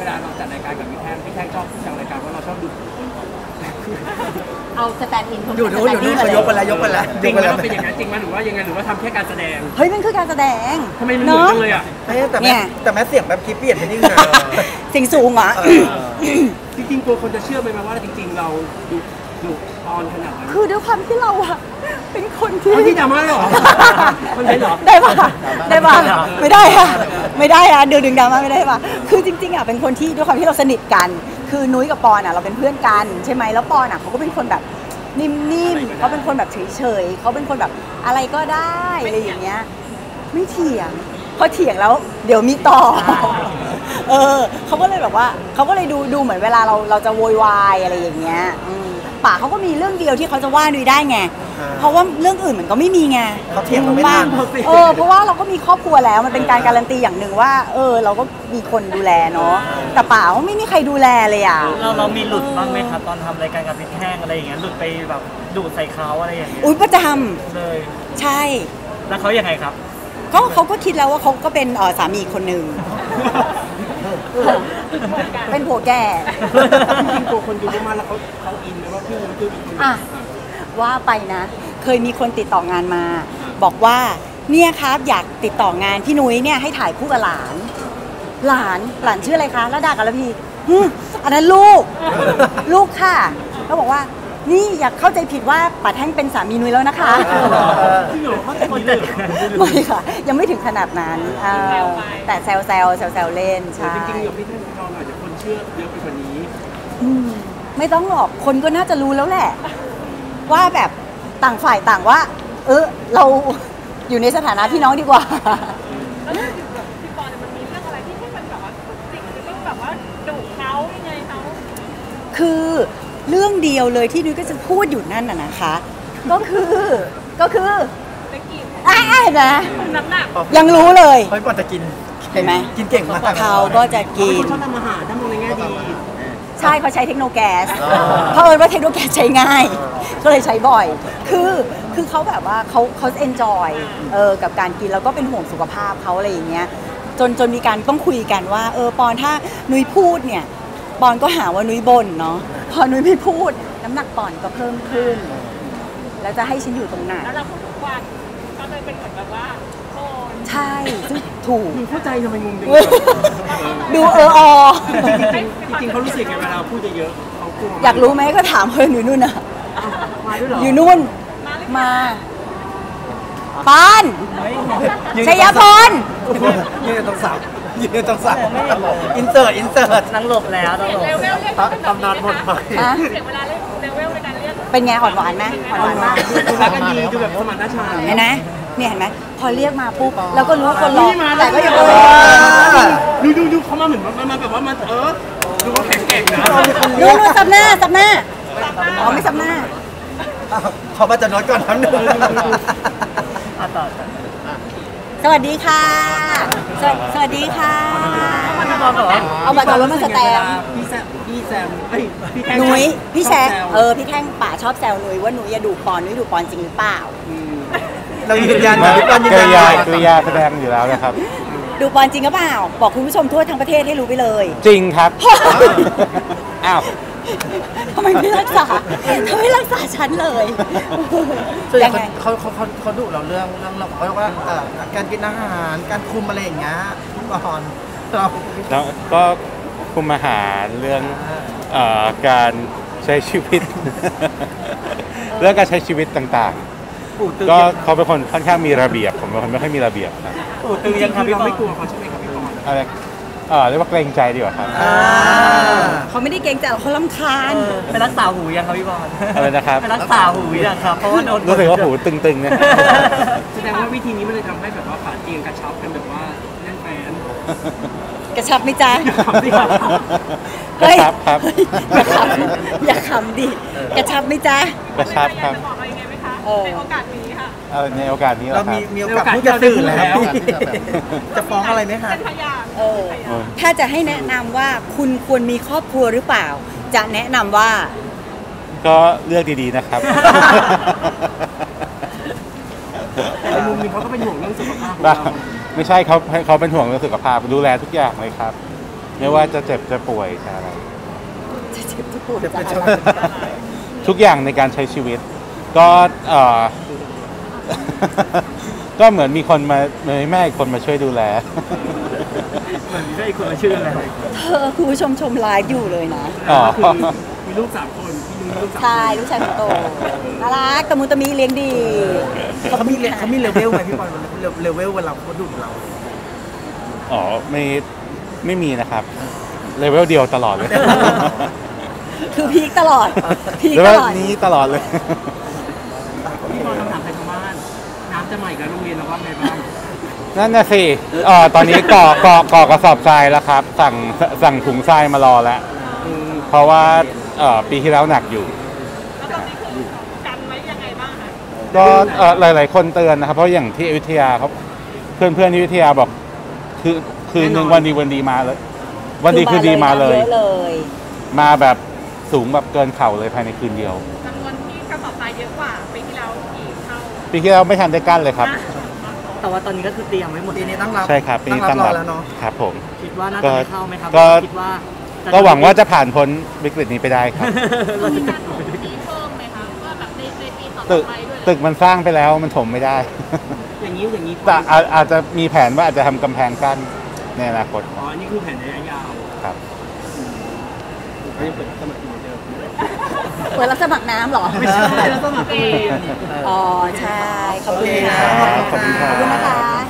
เวลาเราจัดรายการกับพี่แท่งชอบจัดรายการว่าเราชอบดูเอาสแตนด์อินอยู่นู้นเขายกไปแล้วยกไปแล้วจริงไหมว่าเป็นอย่างนั้นจริงไหมหรือว่ายังไงหรือว่าทำแค่การแสดงเฮ้ยมันคือการแสดงทำไมมันเหมือนกันเลยอ่ะแต่แม้เสียงแบบคลิปเปลี่ยนไปนิดนึงเสียงสูงเหรอจริงๆตัวคนจะเชื่อไหมว่าจริงๆเราดูออนขนาดนั้นคือด้วยความที่เราอะเป็นคนที่ดราม่าหรอมันเป็นหรอได้ปะไม่ได้อะดึงดราม่าไม่ได้ปะคือจริงๆอะเป็นคนที่ด้วยความที่เราสนิทกันคือนุ้ยกับปอนอะเราเป็นเพื่อนกันใช่ไหมแล้วปอนอะเขาก็เป็นคนแบบนิ่มๆเขาเป็นคนแบบเฉยๆเขาเป็นคนแบบอะไรก็ได้อะไรอย่างเงี้ยไม่เถียงพอเถียงแล้วเดี๋ยวมีต่อเขาก็เลยแบบว่าเขาก็เลยดูเหมือนเวลาเราจะโวยวายอะไรอย่างเงี้ยป่าเขาก็มีเรื่องเดียวที่เขาจะว่านุ้ยได้ไงเพราะว่าเรื่องอื่นมันก็ไม่มีไงเขาเถียงเราไม่ได้เพราะว่าเราก็มีครอบครัวแล้วมันเป็นการการันตีอย่างหนึ่งว่าเราก็มีคนดูแลเนาะแต่ป่าเขาไม่มีใครดูแลเลยอ่ะเรามีหลุดบ้างไหมครับตอนทำรายการกับพี่แท่งอะไรอย่างเงี้ยหลุดไปแบบดูดใส่เขาอะไรอย่างเงี้ยอุ้ยประจำเลยใช่แล้วเขายังไงครับเขาก็คิดแล้วว่าเขาก็เป็นสามีคนหนึ่งเป็นผัวแก่จริงๆตัวคนดูมาแล้วเขาอินไหมว่าพี่นุ้ยคือเป็นคนว่าไปนะเคยมีคนติดต่องานมาบอกว่าเนี่ยครับอยากติดต่องานพี่นุ้ยเนี่ยให้ถ่ายคู่กับหลานชื่ออะไรคะระดากับระพีอันนั้นลูกค่ะเขาบอกว่านี่อยากเข้าใจผิดว่าป๋าแท่งเป็นสามีนุ้ยแล้วนะคะพี่หนูเขาจะคนเดิมไม่ค่ะยังไม่ถึงขนาดนั้นแต่แซวเล่นใช่จริงๆกับพี่แท่งเราอาจจะคนเชื่อเยอะไปกว่านี้ไม่ต้องหรอกคนก็น่าจะรู้แล้วแหละว่าแบบต่างฝ่ายต่างว่าเราอยู่ในสถานะพี่น้องดีกว่าแล้วพี่ปอนมันมีเรื่องอะไรที่มันแบบว่าสิ่งที่ต้องแบบว่าดุเขายังไงเขาคือเรื่องเดียวเลยที่นุ้ยก็จะพูดอยู่นั่นน่ะนะคะก็คือจะกินนะน้ำหนักยังรู้เลยเขาก่อนจะกินเห็นไหมกินเก่งมากเขาก็จะกินเขาทำอาหารถ้ามองในแง่ดีใช่เขาใช้เทคโนแก๊สเพราะว่าเทคโนแก๊สใช้ง่ายก็เลยใช้บ่อยคือเขาแบบว่าเขาเอนจอยกับการกินแล้วก็เป็นห่วงสุขภาพเขาอะไรอย่างเงี้ยจนมีการต้องคุยกันว่าปอนถ้านุ้ยพูดเนี่ยปอนก็หาว่านุ้ยบ่นเนาะพอนุ้ยไม่พูดน้ำหนักปอนก็เพิ่มขึ้นแล้วจะให้ฉันอยู่ตรงไหนแล้วเราพูดทุกวันก็เลยเป็นเหมือนแบบว่าใช่ถูกเข้าใจทำไมงงจังดูจริงๆเขารู้สึกไงเวลาพูดเยอะเขากลัวอยากรู้ไหมก็ถามเพื่อนอยู่นู่นน่ะมาด้วยเหรออยู่นู่นมาปานชัยพรยืนต้องสับอินเสิร์ตนั่งหลบแล้วต้องหลบตำนานหมดไปเสียเวลาเล่นเลเวลในการเรียกเป็นไงอ่อนหวานไหมอ่อนหวานมากดูรักกันดีดูแบบสมานฉันท์เห็นไหมเนี่ยเห็นไหมพอเรียกมาปุ๊บเราก็รู้ว่าคนรอแต่ก็ยังดูเขามาเหมือนมาแบบว่ามันดูเขาแข็งแกร่งนะดูซับหน้าไม่ซับหน้าเขามาจะน้อยก่อนทั้งนึงสวัสดีค่ะสวัสดีค่ะเอาบัตรรถมาสแตมพี่แซมนุ้ยพี่แซมพี่แท่งป่าชอบแซวนุ้ยว่านุ้ยอย่าดูปอนนุ้ยดูปอนจริงหรือเปล่าเรายืนยันปอนยืนยันตัวยาแสดงอยู่แล้วนะครับดูปอนจริงหรือเปล่าบอกคุณผู้ชมทั่วทั้งประเทศให้รู้ไปเลยจริงครับอ้าวทำไมไม่รักษาฉันเลยยังไงเขาดุเราเรื่องเราเขาบอกว่าการกินอาหารการคุมอะไรอย่างเงี้ยก่อนแล้วก็คุมอาหารเรื่องการใช้ชีวิตเรื่องการใช้ชีวิตต่างๆก็เขาเป็นคนค่อนข้างมีระเบียบผมเป็นคนไม่ค่อยมีระเบียบครับยังทำเราไม่กลัวเขาใช่ไหมครับพี่ปอนอะไรเรียกว่าเกรงใจดีกว่าครับเขาไม่ได้เกรงใจเขารำคาญไปรักษาหูยังครับพี่บอลอะไรนะครับไปรักษาหูยังครับเพราะว่าโดนรู้สึกว่าหูตึงๆเนี่ยแสดงว่าวิธีนี้มันเลยทำให้แบบว่าขาเตียงกระชับกันแบบว่าแน่นแฟนกระชับไหมจ๊ะกระชับครับอย่าขำดิกระชับไหมจ๊ะกระชับครับในโอกาสนี้ค่ะในโอกาสนี้เรามีโอกาสพูดจะสื่อแล้วจะฟ้องอะไรไหมคะถ้าจะให้แนะนำว่าคุณควรมีครอบครัวหรือเปล่าจะแนะนำว่าก็เลือกดีๆนะครับในมุมนึงเขาก็เป็นห่วงเรื่องสุขภาพของเราไม่ใช่เขาเป็นห่วงเรื่องสุขภาพดูแลทุกอย่างเลยครับไม่ว่าจะเจ็บจะป่วยจะอะไรจะเจ็บจะปวดจะอะไรทุกอย่างในการใช้ชีวิต ก็ก็เหมือนมีคนมามีแม่อีกคนมาช่วยดูแลเหมือนมีได้อีกคนมาชื่ออะไรเธอคุณผู้ชมชมไลฟ์อยู่เลยนะอ๋อคือมีลูก3 คนพี่นุ้ยลูก3 ใช่ลูกชายคนโตน่ารักตะมุตะมีเลี้ยงดีเขามีเลเวลไหมพี่ปอนเลเวลเวลาเขาดุเราอ๋อไม่มีนะครับเลเวลเดียวตลอดเลยคือพีคตลอดพีคเลตเวลลอดนี้ตลอดเลยพี่บอลคำถามใครชาวบ้านน้ำจะมาอีกแล้วโรงเรียนเราว่าไงบ้างนั่นน่ะสิตอนนี้ก่อกระสอบทรายแล้วครับ สั่งถุงทรายมารอแล้ว เพราะว่าปีที่แล้วหนักอยู่แล้วตอนนี้คือกันไว้ยังไงบ้างคะก็หลายๆคนเตือนนะครับ เพราะอย่างที่อยุธยาเขาเพื่อนๆที่อยุธยาบอกคืนหนึ่งวันดีมาเลย วันดีคืนดีมาเลยเยอะเลยมาแบบสูงแบบเกินเข่าเลยภายในคืนเดียวจำนวนที่กระสอบทรายเยอะกว่าปีที่แล้วกี่เท่าปีที่แล้วไม่ทันได้กั้นเลยครับแต่ว่าตอนนี้ก็คือเตรียมไว้หมดปีนี้ตั้งรับใช่ครับปีนี้ตั้งรอรับแล้วเนาะครับผมคิดว่าน่าจะไม่เข้าไหมครับก็คิดว่าจะก็หวังว่าจะผ่านพ้นวิกฤตนี้ไปได้ครับเราจะการถมที่เพิ่มไหมคะว่าแบบในปีต่อตึกไปด้วยตึกมันสร้างไปแล้วมันถมไม่ได้อย่างนี้แต่อาจจะมีแผนว่าอาจจะทำกำแพงกั้นในอนาคตอ๋ออันนี้คือแผนระยะยาวครับก็ยังเปิดสมัครอยู่เหมือนเดิมเปิดรับสมัครน้ำเหรอไม่ใช่แล้วสมัครโรงเรียนอ๋อ ใช่ ขอบคุณโอเคค่ะขอบคุณครับขอบคุณนะคะ